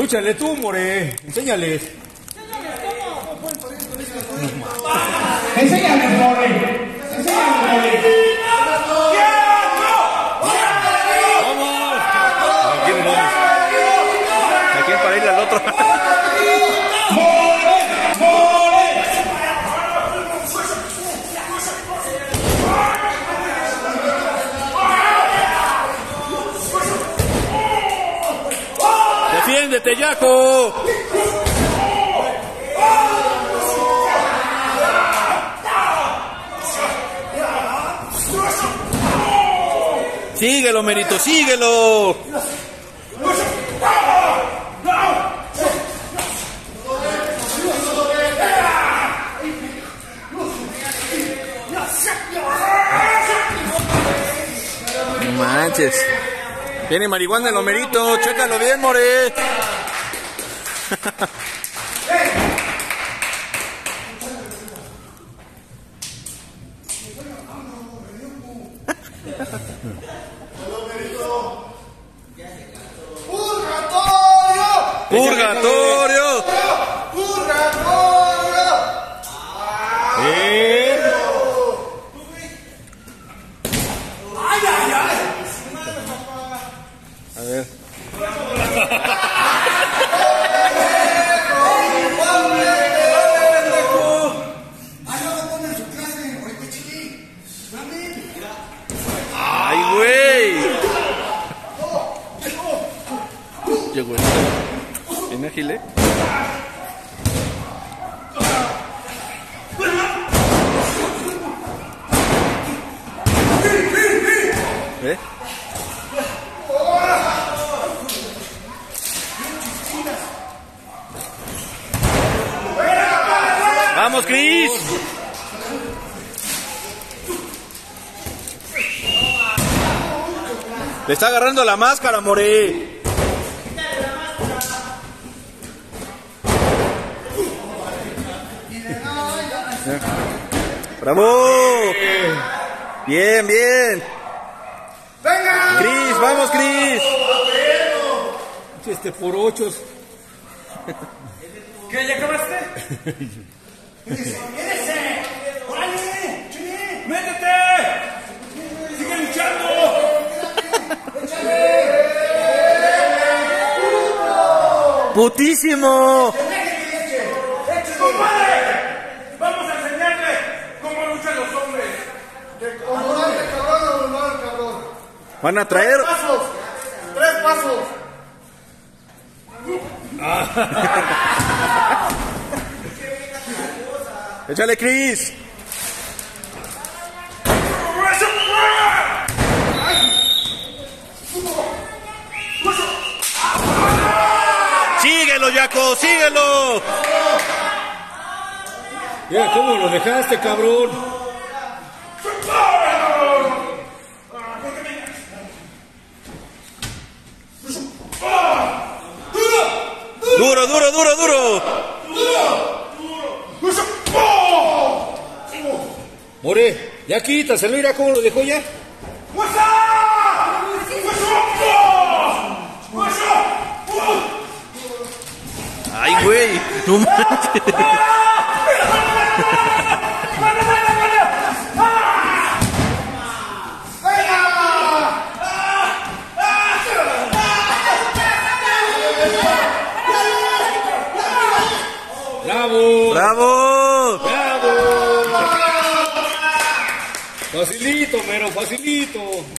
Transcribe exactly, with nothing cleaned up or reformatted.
lúchale tú, more. Enséñales. Enséñales, more. Enséñales, more. ¡Vamos! ¿A quién vamos? ¿A quién para ir al otro? ¡Defiéndete, Yaco! Síguelo, Merito, síguelo. No manches. Tiene marihuana el Homerito, chécalo bien, more. ¡Purgatorio! ¡Purgatorio! ¡Purgatorio! ¿Eh? ¡Ay, ay, ay! A ver. ¡Ay, güey! Llegó esto. ¿Bien ágil, eh? ¿Eh? ¡Vamos, Cris! Le está agarrando la máscara, more. ¡Bravo! Bien, bien. ¡Venga! Cris, vamos, Cris. Este por ochos. ¿Qué? ¿Ya acabaste? ¡Quédese! ¡Órale! ¡Chile! ¡Métete! ¡Sigue luchando! ¡Putísimo! ¡Compadre! ¡Vamos a enseñarle cómo luchan los hombres! ¡Abundante, cabrón! ¡Abundante, cabrón! Van a traer. ¡Tres pasos! ¡Tres pasos! Échale, Cris. Síguelo, Yaco, síguelo. Mira cómo lo dejaste, cabrón. Duro, duro, duro, duro. More, ya quítaselo, mira cómo lo dejó ya. Ay, güey. No manches. ¡Bravo! ¡Bravo! ¡Bravo! Facilito, pero facilito.